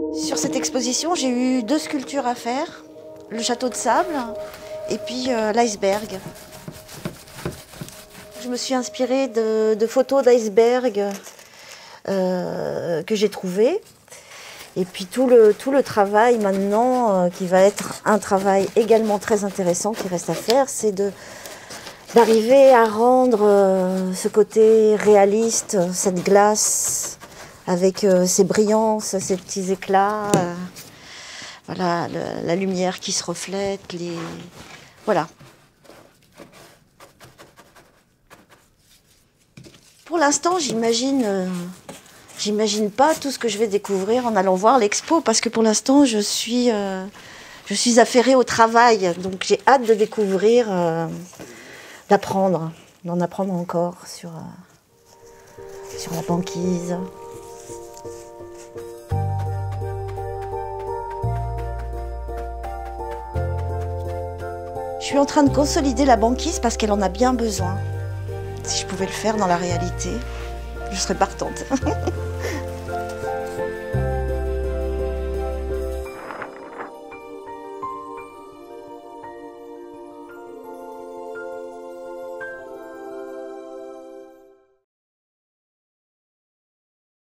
Sur cette exposition, j'ai eu 2 sculptures à faire, le château de sable et puis l'iceberg. Je me suis inspirée de photos d'iceberg que j'ai trouvées. Et puis tout le travail maintenant, qui va être un travail également très intéressant qui reste à faire, c'est d'arriver à rendre ce côté réaliste, cette glace, avec ses brillances, ses petits éclats, voilà, la lumière qui se reflète, voilà. Pour l'instant, j'imagine pas tout ce que je vais découvrir en allant voir l'expo, parce que pour l'instant, je suis affairée au travail, donc j'ai hâte de découvrir, d'en apprendre encore sur la banquise. Je suis en train de consolider la banquise parce qu'elle en a bien besoin. Si je pouvais le faire dans la réalité, je serais partante.